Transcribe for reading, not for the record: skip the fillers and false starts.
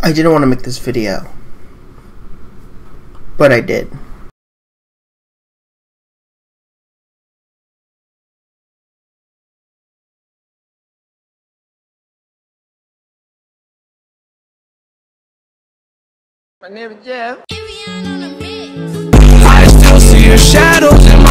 I didn't want to make this video, but I did. My name is Jeff. I still see your shadows in my